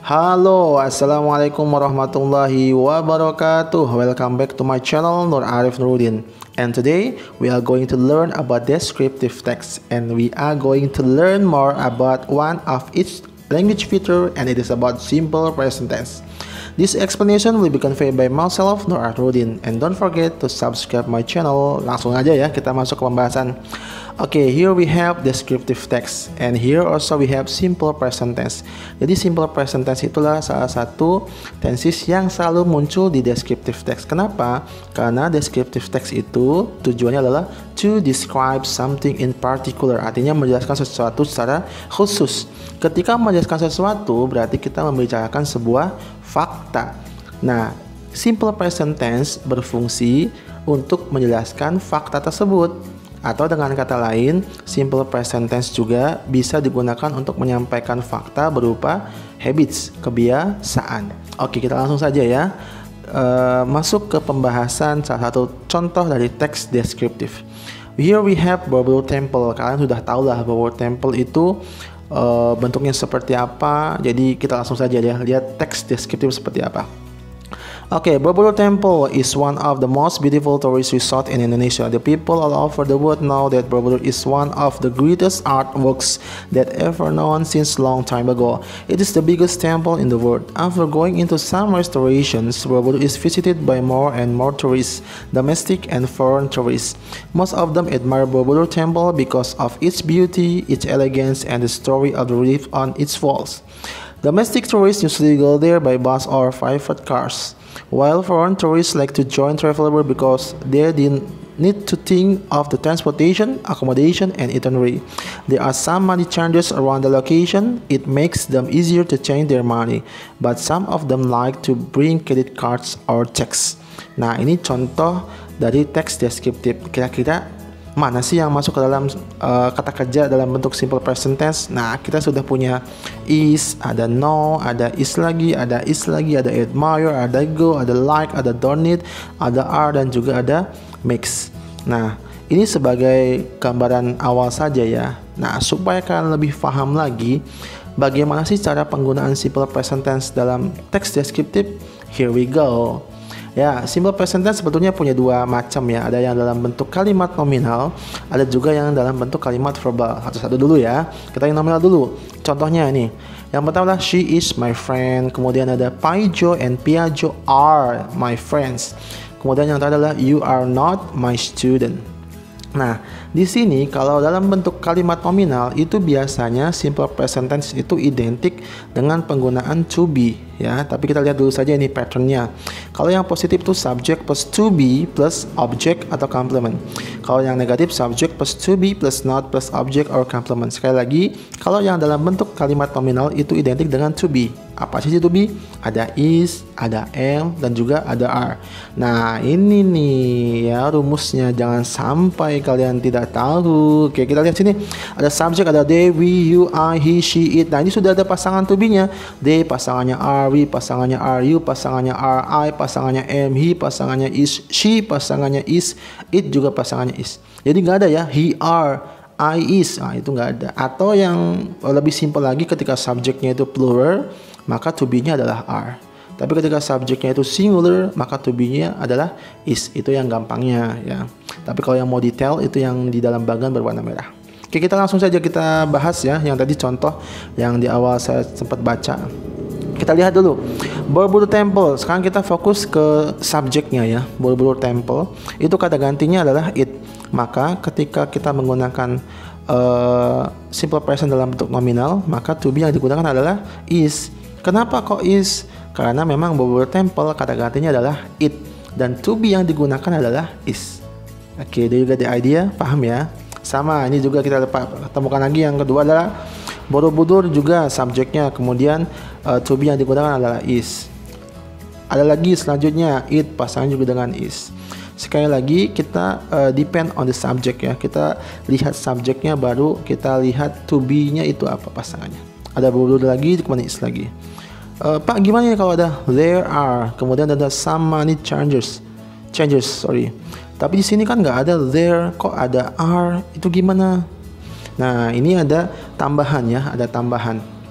Halo, assalamualaikum warahmatullahi wabarakatuh. Welcome back to my channel Nur Arif Nurudin. And today we are going to learn about descriptive text, and we are going to learn more about one of its language feature, and it is about simple present tense. This explanation will be conveyed by myself, Nur Arif Nurudin, and don't forget to subscribe my channel. Langsung aja ya, kita masuk ke pembahasan. Okay, here we have descriptive text, and here also we have simple present tense. Jadi simple present tense itulah salah satu tenses yang selalu muncul di descriptive text. Kenapa? Karena descriptive text itu tujuannya adalah to describe something in particular, artinya menjelaskan sesuatu secara khusus. Ketika menjelaskan sesuatu, berarti kita membicarakan sebuah fakta. Nah, simple present tense berfungsi untuk menjelaskan fakta tersebut. Atau dengan kata lain, simple present tense juga bisa digunakan untuk menyampaikan fakta berupa habits, kebiasaan. Oke, kita langsung saja ya masuk ke pembahasan salah satu contoh dari teks deskriptif. Here we have bubble temple. Kalian sudah tahu lah bubble temple itu bentuknya seperti apa. Jadi kita langsung saja ya lihat teks deskriptif seperti apa. Okay, Borobudur Temple is one of the most beautiful tourist resorts in Indonesia. The people all over the world know that Borobudur is one of the greatest artworks that ever known since long time ago. It is the biggest temple in the world. After going into some restorations, Borobudur is visited by more and more tourists, domestic and foreign tourists. Most of them admire Borobudur Temple because of its beauty, its elegance, and the story of the relief on its walls. Domestic tourists usually go there by bus or private cars, while foreign tourists like to join traveler because they didn't need to think of the transportation, accommodation, and itinerary. There are some money changes around the location. It makes them easier to change their money, but some of them like to bring credit cards or checks. Nah, ini contoh dari teks deskriptif. Kira-kira mana sih yang masuk ke dalam kata kerja dalam bentuk simple present tense? Nah, kita sudah punya is, ada know, ada is lagi, ada admire, ada go, ada like, ada don't need, ada are, dan juga ada makes. Nah, ini sebagai gambaran awal saja ya. Nah, supaya kalian lebih paham lagi bagaimana sih cara penggunaan simple present tense dalam teks deskriptif, here we go. Ya, simple present tense sebetulnya punya dua macam ya. Ada yang dalam bentuk kalimat nominal, ada juga yang dalam bentuk kalimat verbal. Satu-satu dulu ya. Kita yang nominal dulu. Contohnya ini. Yang pertama adalah she is my friend. Kemudian ada Paijo and Piaggio are my friends. Kemudian yang terakhir adalah you are not my student. Nah, di sini kalau dalam bentuk kalimat nominal itu biasanya simple present tense itu identik dengan penggunaan to be ya. Tapi kita lihat dulu saja ini patternnya. Kalau yang positif itu subject plus to be plus object atau complement. Kalau yang negatif subject plus to be plus not plus object or complement. Sekali lagi, kalau yang dalam bentuk kalimat nominal itu identik dengan to be. Apa sih to be? Ada is, ada am, dan juga ada are. Nah, ini nih ya rumusnya, jangan sampai kalian tidak tahu. Oke, kita lihat sini. Ada subject, ada they, we, you, I, he, she, it. Nah, ini sudah ada pasangan to be-nya. They pasangannya are, we pasangannya are, you pasangannya are, I pasangannya am, he pasangannya is, she pasangannya is, it juga pasangannya is. Jadi nggak ada ya he are, I is. Nah, itu nggak ada. Atau yang lebih simpel lagi, ketika subjeknya itu plural, maka to be-nya adalah are. Tapi ketika subjeknya itu singular, maka to be-nya adalah is. Itu yang gampangnya ya. Tapi kalau yang mau detail itu yang di dalam bagan berwarna merah. Oke, kita langsung saja kita bahas ya. Yang tadi contoh yang di awal saya sempat baca. Kita lihat dulu Borobudur Temple. Sekarang kita fokus ke subjeknya ya. Borobudur Temple itu kata gantinya adalah it. Maka ketika kita menggunakan simple present dalam bentuk nominal, maka to be yang digunakan adalah is. Kenapa kok is? Karena memang Borobudur Temple kata gantinya adalah it, dan to be yang digunakan adalah is. Oke, do you get the idea? Paham ya? Sama, ini juga kita temukan lagi yang kedua adalah Borobudur juga subjeknya, kemudian to be yang digunakan adalah is. Ada lagi selanjutnya it, pasangan juga dengan is. Sekali lagi kita depend on the subject ya. Kita lihat subjeknya, baru kita lihat to be-nya itu apa pasangannya. Ada Borobudur lagi, kemudian is lagi. Pak, gimana ya kalau ada there are, kemudian ada some money changes, tapi di sini kan nggak ada there, kok ada are, itu gimana? Nah, ini ada tambahan ya, ada tambahan.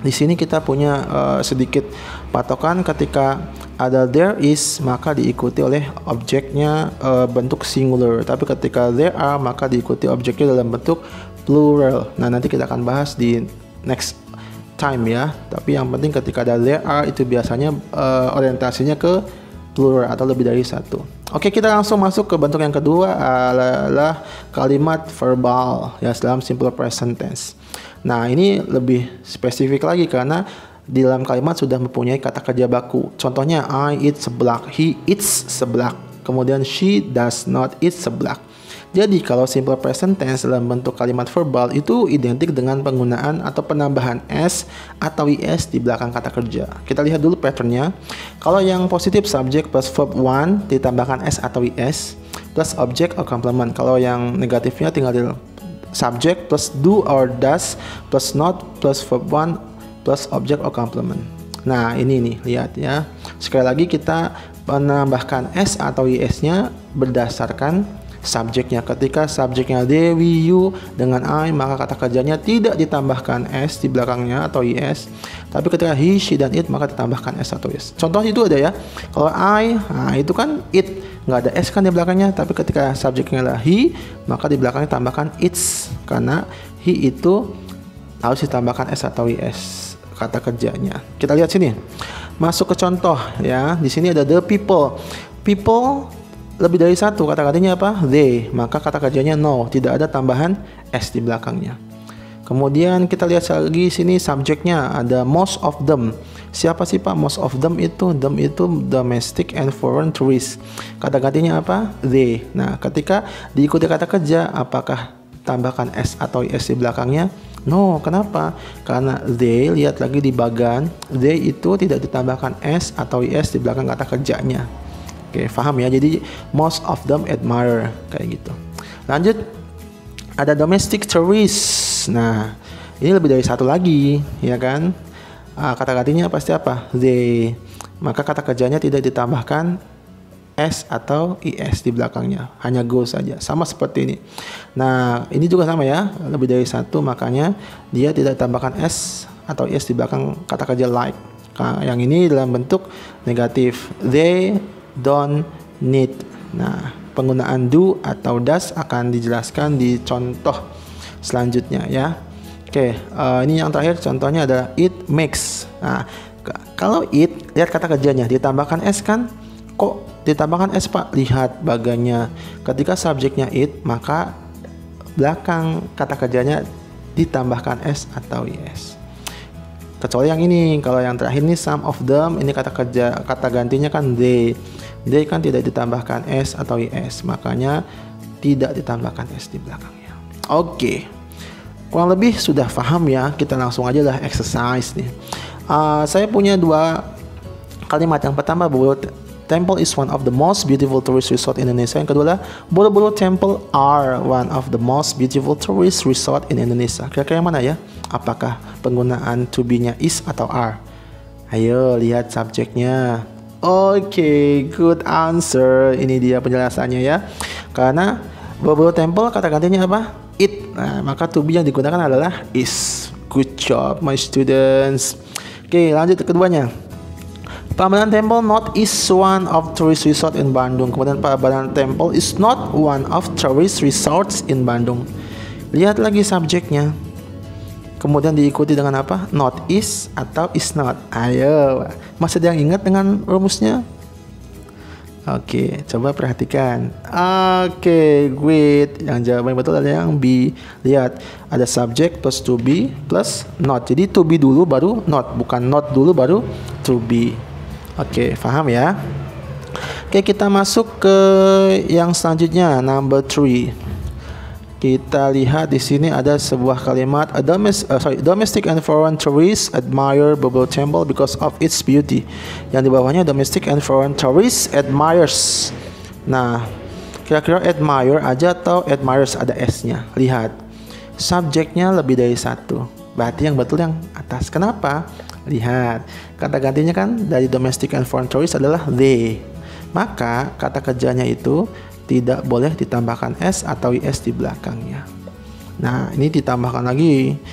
Di sini kita punya sedikit patokan, ketika ada there is maka diikuti oleh objeknya bentuk singular, tapi ketika there are maka diikuti objeknya dalam bentuk plural. Nah, nanti kita akan bahas di next time ya. Tapi yang penting ketika ada there are itu biasanya orientasinya ke plural atau lebih dari satu. Oke, kita langsung masuk ke bentuk yang kedua adalah kalimat verbal ya dalam simple present tense. Nah, ini lebih spesifik lagi karena di dalam kalimat sudah mempunyai kata kerja baku. Contohnya, I eat seblak, he eats seblak, kemudian she does not eat seblak. Jadi kalau simple present tense dalam bentuk kalimat verbal itu identik dengan penggunaan atau penambahan s atau is di belakang kata kerja. Kita lihat dulu patternnya. Kalau yang positif subject plus verb one ditambahkan s atau is plus object or complement. Kalau yang negatifnya tinggal di subject plus do or does plus not plus verb one plus object or complement. Nah, ini nih, lihat ya. Sekali lagi kita menambahkan s atau is-nya berdasarkan subjeknya. Ketika subjeknya they, we, you dengan I, maka kata kerjanya tidak ditambahkan s di belakangnya atau is. Tapi ketika he, she, dan it maka ditambahkan s atau is. Contoh itu ada ya. Kalau I, nah itu kan it, nggak ada s kan di belakangnya. Tapi ketika subjeknya adalah he, maka di belakangnya tambahkan its, karena he itu harus ditambahkan s atau is kata kerjanya. Kita lihat sini. Masuk ke contoh ya. Di sini ada the people. People lebih dari satu, kata kerjanya apa? They, maka kata kerjanya no, tidak ada tambahan s di belakangnya. Kemudian kita lihat lagi sini subjeknya ada most of them. Siapa sih Pak most of them itu? Them itu domestic and foreign tourists. Kata kerjanya apa? They. Nah, ketika diikuti kata kerja, apakah tambahkan s atau is di belakangnya? No, kenapa? Karena they, lihat lagi di bagan, they itu tidak ditambahkan s atau is di belakang kata kerjanya. Oke, paham ya? Jadi most of them admire kayak gitu. Lanjut, ada domestic tourists. Nah, ini lebih dari satu lagi, ya kan? Kata-katanya pasti apa? They. Maka kata kerjanya tidak ditambahkan s atau is di belakangnya, hanya go saja. Sama seperti ini. Nah, ini juga sama ya, lebih dari satu, makanya dia tidak ditambahkan s atau is di belakang kata kerja like. Yang ini dalam bentuk negatif. They don't need. Nah, penggunaan do atau does akan dijelaskan di contoh selanjutnya ya. Oke, ini yang terakhir contohnya adalah it makes. Nah, kalau it, lihat kata kerjanya ditambahkan s kan? Kok ditambahkan s Pak? Lihat bagannya. Ketika subjeknya it, maka belakang kata kerjanya ditambahkan s atau is. Kecuali yang ini, kalau yang terakhir ini some of them, ini kata kerja, kata gantinya kan they. They kan tidak ditambahkan s atau is, makanya tidak ditambahkan s di belakangnya. Oke, kurang lebih sudah paham ya. Kita langsung aja lah exercise nih. Saya punya dua kalimat. Yang pertama, Borobudur Temple is one of the most beautiful tourist resort in Indonesia. Yang kedua adalah Borobudur Temple are one of the most beautiful tourist resort in Indonesia. Kira-kira yang mana ya? Apakah penggunaan to be-nya is atau are? Ayo lihat subjeknya. Oke, good answer. Ini dia penjelasannya ya. Karena Borobudur Temple kata gantinya apa? It. Nah, maka to be yang digunakan adalah is. Good job my students. Oke, lanjut ke keduanya. Prambanan Temple not is one of tourist resort in Bandung. Kemudian Prambanan Temple is not one of tourist resorts in Bandung. Lihat lagi subjeknya. Kemudian diikuti dengan apa? Not is atau is not. Ayo, masih ada yang ingat dengan rumusnya? Oke, coba perhatikan. Oke, great. Yang jawaban yang betul adalah yang B. Lihat, ada subject plus to be plus not. Jadi to be dulu baru not, bukan not dulu baru to be. Oke, paham ya? Oke, kita masuk ke yang selanjutnya, number 3. Kita lihat di sini ada sebuah kalimat, domestic and foreign tourists admire Borobudur Temple because of its beauty. Yang di bawahnya domestic and foreign tourists admires. Nah, kira-kira admire aja atau admires ada s-nya. Lihat, subjeknya lebih dari satu. Berarti yang betul yang atas. Kenapa? Lihat, kata gantinya kan dari domestic and foreign tourists adalah they. Maka kata kerjanya itu tidak boleh ditambahkan s atau is di belakangnya. Nah, ini ditambahkan lagi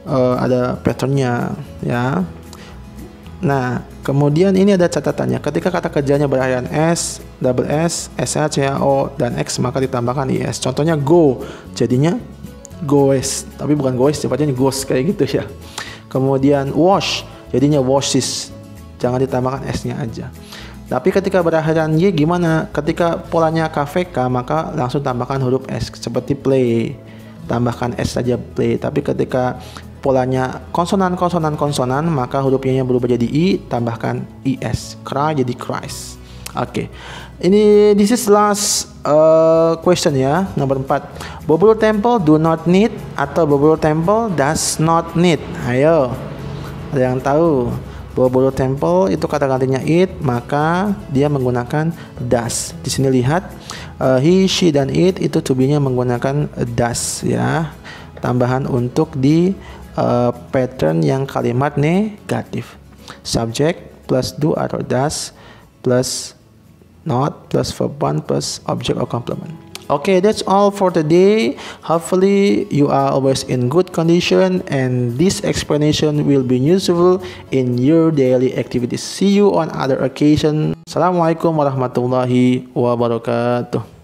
ada patternnya ya. Nah, kemudian ini ada catatannya. Ketika kata kerjanya berakhiran S, double S, SH, CHO, dan X, maka ditambahkan IS. Contohnya go, jadinya goes, tapi bukan goes, tepatnya goes kayak gitu ya. Kemudian wash, jadinya washes, jangan ditambahkan S-nya aja. Tapi ketika berakhiran Y gimana? Ketika polanya KVK, maka langsung tambahkan huruf S, seperti play, tambahkan S saja play. Tapi ketika polanya konsonan, maka huruf Y-nya berubah jadi I, tambahkan IS. Cry jadi cries. Oke. Ini this is last question ya, nomor 4. Borobudur Temple do not need atau Borobudur Temple does not need. Ayo. Ada yang tahu? Borobudur Temple itu kata gantinya it, maka dia menggunakan does. Di sini lihat he, she, dan it itu to be-nya menggunakan does ya. Tambahan untuk di pattern yang kalimat negatif. Subject plus do atau does plus not plus verb 1 plus object or complement. Okay, that's all for today. Hopefully you are always in good condition and this explanation will be useful in your daily activities. See you on other occasion. Assalamualaikum warahmatullahi wabarakatuh.